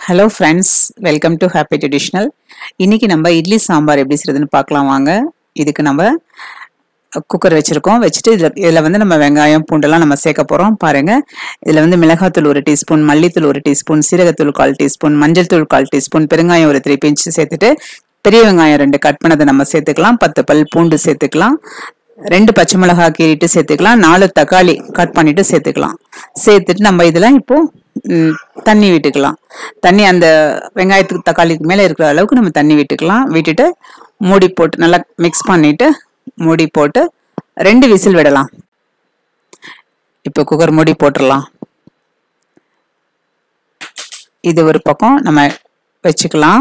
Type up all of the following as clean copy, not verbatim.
Hello friends, welcome to Happy Traditional. இன்னைக்கு நம்ம இட்லி சாம்பார் எப்படி செய்யறதுன்னு பார்க்கலாம் வாங்க. இதுக்கு நம்ம குக்கர் வச்சிருக்கோம். வச்சிட்டு இதுல வந்து நம்ம வெங்காயம் பூண்டெல்லாம் நம்ம சேர்க்க போறோம். பாருங்க. இதுல வந்து மிளகாய்த்தூள் 1 டீஸ்பூன், மல்லித்தூள் 1 டீஸ்பூன், சீரகத்தூள் 1/4 டீஸ்பூன், மஞ்சள் தூள் 1/4 டீஸ்பூன், பெருங்காயம் ஒரு 3 பிஞ்ச் சேர்த்துட்டு பெரிய வெங்காயம் 2 கட் பண்ணதை நம்ம சேர்த்துக்கலாம். 10 பல் பூண்டு சேர்த்துக்கலாம். 2 பச்சை மிளகாய் கீறிட்டு சேர்த்துக்கலாம். 4 தக்காளி கட் பண்ணிட்டு சேர்த்துக்கலாம். சேர்த்துட்டு நம்ம இதுல இப்போ தண்ணி விட்டுக்கலாம். தண்ணி அந்த வெங்காயத்துக்கு தக்காளிக்கு மேல இருக்கிற அளவுக்கு நம்ம தண்ணி விட்டுக்கலாம். விட்டுட்டு மூடி போட்டு நல்லா மிக்ஸ் பண்ணிட்டு மூடி போட்டு 2 விசில் விடலாம். இப்போ குக்கர் மூடி போட்டுடலாம். இது ஒரு பக்கம் நம்ம வச்சுக்கலாம்.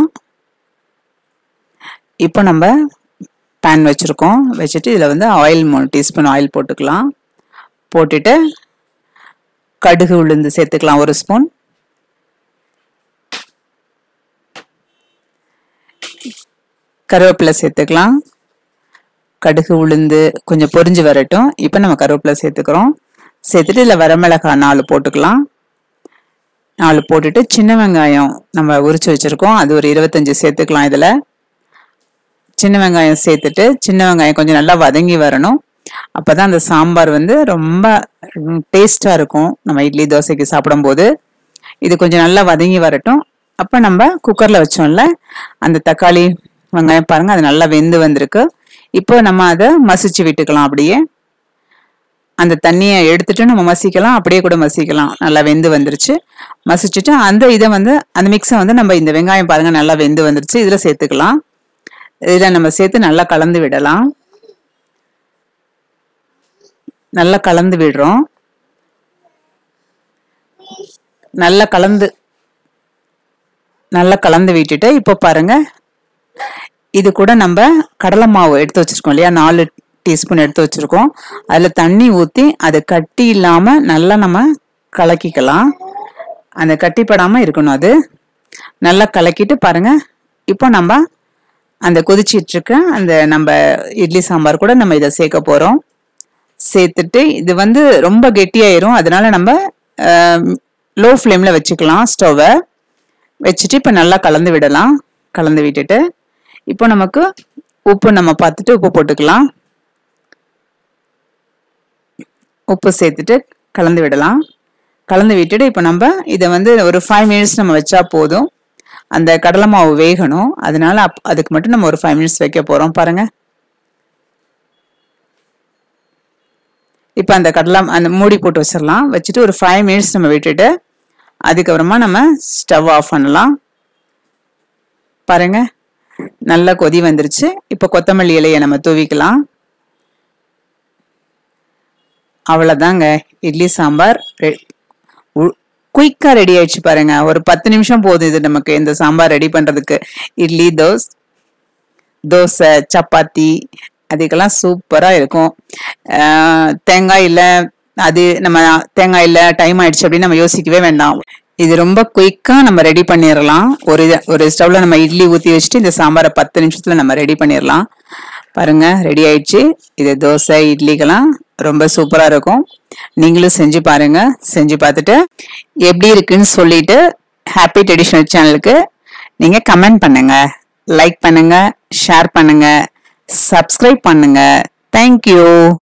இப்போ நம்ம பேன் வச்சிருக்கோம். வச்சுட்டு இதுல வந்து ஆயில் 3 டீஸ்பூன் ஆயில் போட்டுக்கலாம். போட்டுட்டு கடுகு உளுந்து சேர்த்துக்கலாம் 1 ஸ்பூன். கருவேப்பிலை சேர்த்துக்கலாம். கடுகு உளுந்து கொஞ்சம் பொரிஞ்சு வரட்டும். இப்போ நம்ம கருவேப்பிலை சேர்த்துக்கிறோம். சேர்த்துட்டு இதில் வரமிளகாய் 4 போட்டுக்கலாம். 4 போட்டுட்டு சின்ன வெங்காயம் நம்ம உரிச்சு வச்சிருக்கோம். அது ஒரு 25 சேர்த்துக்கலாம். இதில் சின்ன வெங்காயம் சேர்த்துட்டு சின்ன வெங்காயம் கொஞ்சம் நல்லா வதங்கி வரணும். அப்பதான் அந்த சாம்பார் வந்து ரொம்ப டேஸ்டா இருக்கும். நம்ம இட்லி தோசைக்கு சாப்பிடும்போது இது கொஞ்சம் நல்லா வதங்கி வரட்டும். அப்ப நம்ம குக்கர்ல வச்சோம்ல அந்த தக்காளி வெங்காயம் பாருங்க, அது நல்லா வெந்து வந்திருக்கு. இப்போ நம்ம அதை மசிச்சு விட்டுக்கலாம். அப்படியே அந்த தண்ணியை எடுத்துட்டு நம்ம மசிக்கலாம். அப்படியே கூட மசிக்கலாம். நல்லா வெந்து வந்துருச்சு. மசிச்சுட்டு அந்த மிக்ஸை வந்து நம்ம இந்த வெங்காயம் பாருங்க நல்லா வெந்து வந்துருச்சு. இதுல சேர்த்துக்கலாம். இதுல நம்ம சேர்த்து நல்லா கலந்து விடலாம். நல்லா கலந்து விடுறோம். நல்லா கலந்து விட்டுட்டு இப்போ பாருங்க, இது கூட நம்ம கடலை மாவு எடுத்து வச்சிருக்கோம் இல்லையா, 4 டீஸ்பூன் எடுத்து வச்சிருக்கோம். அதுல தண்ணி ஊத்தி அதை கட்டி இல்லாம நல்லா நம்ம கலக்கிக்கலாம். அந்த கட்டிப்படாம இருக்கணும். அது நல்லா கலக்கிட்டு பாருங்க. இப்போ நம்ம அந்த கொதிச்சிட்டு இருக்க அந்த நம்ம இட்லி சாம்பார் கூட நம்ம இதை சேர்க்க போறோம். சேர்த்துட்டு இது வந்து ரொம்ப கெட்டியாயிரும். அதனால நம்ம லோ ஃப்ளேம்ல வச்சுக்கலாம். ஸ்டவ்வை வச்சுட்டு இப்போ நல்லா கலந்து விடலாம். கலந்து விட்டுட்டு இப்போ நமக்கு உப்பு நம்ம பார்த்துட்டு உப்பு போட்டுக்கலாம். உப்பு சேர்த்துட்டு கலந்து விடலாம். கலந்து விட்டுட்டு இப்போ நம்ம இதை வந்து ஒரு 5 மினிட்ஸ் நம்ம வச்சா போதும். அந்த கடலை மாவு வேகணும். அதனால அதுக்கு மட்டும் நம்ம ஒரு 5 மினிட்ஸ் வைக்க போறோம். பாருங்க. இப்போ அந்த மூடி போட்டு வச்சிடலாம். வச்சுட்டு ஒரு 5 மினிட்ஸ் நம்ம விட்டுட்டு அதுக்கப்புறமா நம்ம ஸ்டவ் ஆஃப் பண்ணலாம். பாருங்க நல்லா கொதி வந்துருச்சு. இப்போ கொத்தமல்லி இலையை நம்ம தூவிக்கலாம். அவ்வளோதாங்க, இட்லி சாம்பார் குயிக்கா ரெடி ஆயிடுச்சு. பாருங்க, ஒரு 10 நிமிஷம் போதும் இது நமக்கு இந்த சாம்பார் ரெடி பண்றதுக்கு. இட்லி தோசை சப்பாத்தி அதுக்கெல்லாம் சூப்பரா இருக்கும். தேங்காய் இல்லை, அது நம்ம தேங்காய் இல்லை டைம் ஆயிடுச்சு அப்படின்னு நம்ம யோசிக்கவே வேண்டாம். இது ரொம்ப குயிக்கா நம்ம ரெடி பண்ணிடலாம். ஒரு ஸ்டவ்ல நம்ம இட்லி ஊற்றி வச்சுட்டு இந்த சாம்பாரை 10 நிமிஷத்துல நம்ம ரெடி பண்ணிடலாம். பாருங்க ரெடி ஆயிடுச்சு. இது தோசை இட்லிக்கெல்லாம் ரொம்ப சூப்பரா இருக்கும். நீங்களும் செஞ்சு பாருங்க. செஞ்சு பார்த்துட்டு எப்படி இருக்குன்னு சொல்லிட்டு ஹாப்பி ட்ரெடிஷனல் சேனலுக்கு நீங்க கமெண்ட் பண்ணுங்க, லைக் பண்ணுங்க, ஷேர் பண்ணுங்க, சப்ஸ்கிரைப் பண்ணுங்க. தேங்க்யூ.